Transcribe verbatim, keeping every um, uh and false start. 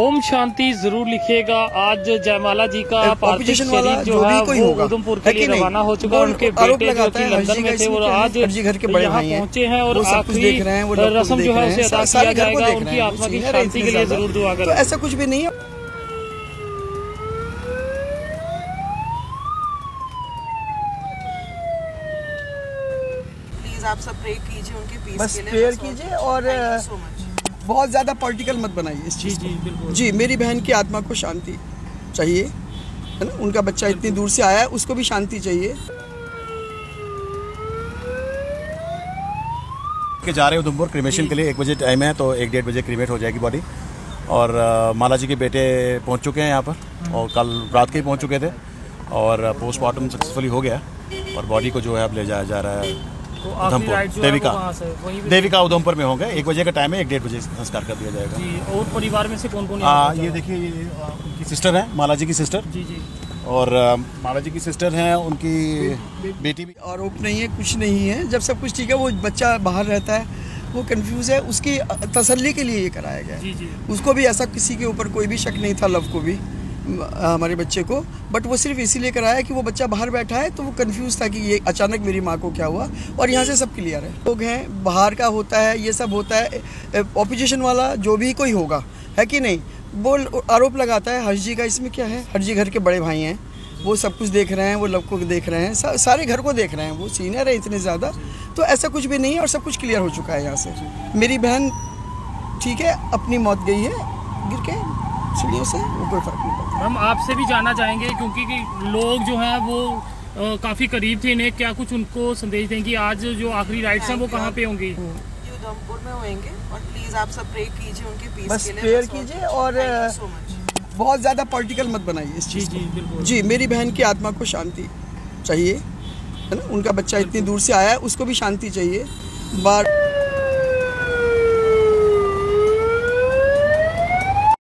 ओम शांति जरूर लिखिएगा। आज जयमाला जी का पार्थिव शरीर जो है वो उधमपुर के लिए रवाना हो चुका है। उनके बेटे जो कि लंदन में थे वो आज यहाँ पहुँचे हैं और आखिरी रस्म जो है उसे अदा किया जाएगा। उनकी आत्मा की शांति के लिए जरूर दुआ करें। ऐसा कुछ भी नहीं है। प्लीज आप सब प्रे कीजिए उनके पीस बस के लिए। प्रेयर कीजिए और बहुत ज़्यादा पॉलिटिकल मत बनाइए इस चीज़ को। जी, मेरी बहन की आत्मा को शांति चाहिए, है ना। उनका बच्चा इतनी दूर से आया है, उसको भी शांति चाहिए। के जा रहे हैं उधमपुर क्रीमेशन के लिए। एक बजे टाइम है तो एक डेढ़ बजे क्रीमेट हो जाएगी बॉडी। और आ, माला जी के बेटे पहुंच चुके हैं यहाँ पर और कल रात के ही पहुंच चुके थे और पोस्टमार्टम सक्सेसफुली हो गया और बॉडी को जो है अब ले जाया जा रहा है उधमपुर। देविका देविका उधमपुर में होंगे। एक बजे का टाइम है, एक डेढ़ बजे संस्कार कर दिया जाएगा। जी, और परिवार में से कौन कौन? हाँ, ये देखिए, ये उनकी सिस्टर है, माला जी की सिस्टर। जी जी। और आ, माला जी की सिस्टर हैं, उनकी बेटी भी। आरोप नहीं है, कुछ नहीं है। जब सब कुछ ठीक है, वो बच्चा बाहर रहता है, वो कंफ्यूज है, उसकी तसल्ली के लिए ये कराया गया। जी जी। उसको भी ऐसा किसी के ऊपर कोई भी शक नहीं था, लव को भी, हमारे बच्चे को। बट वो सिर्फ इसीलिए कराया कि वो बच्चा बाहर बैठा है तो वो कंफ्यूज था कि ये अचानक मेरी माँ को क्या हुआ। और यहाँ से सब क्लियर है। लोग हैं, बाहर का होता है, ये सब होता है। ऑपोजिशन वाला जो भी कोई होगा, है कि नहीं, वो आरोप लगाता है। हर्ष जी का इसमें क्या है? हर्ष जी घर के बड़े भाई हैं, वो सब कुछ देख रहे हैं, वो लव को देख रहे हैं, सा, सारे घर को देख रहे हैं, वो सीनियर है इतने ज़्यादा। तो ऐसा कुछ भी नहीं है और सब कुछ क्लियर हो चुका है यहाँ से। मेरी बहन ठीक है, अपनी मौत गई है गिर के सीढ़ियों से, वो कोई फर्क नहीं पड़ता। हम आपसे भी जानना चाहेंगे क्योंकि कि लोग जो हैं वो आ, काफ़ी करीब थे इन्हें, क्या कुछ उनको संदेश दें कि आज जो आखिरी राइट्स हैं वो कहाँ पे होंगी? उधमपुर में होंगे और प्लीज आप सब प्रे कीजिए उनके पीस बस के लिए। प्रेयर कीजिए और बहुत ज़्यादा पॉलिटिकल मत बनाइए इस चीज़ को। जी, मेरी बहन की आत्मा को शांति चाहिए, है ना। उनका बच्चा इतनी दूर से आया है, उसको भी शांति चाहिए। बार